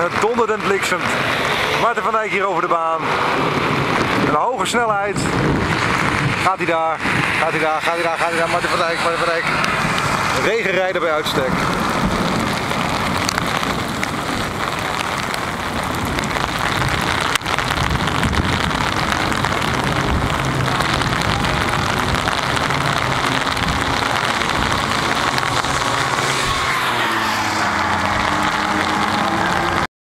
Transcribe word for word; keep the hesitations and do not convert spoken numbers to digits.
het donderend bliksemt. Maarten van Dijk hier over de baan. Een hoge snelheid. Gaat hij daar, gaat hij daar, gaat hij daar, gaat hij daar. Maarten van Dijk, Maarten van Dijk. Regenrijder bij uitstek.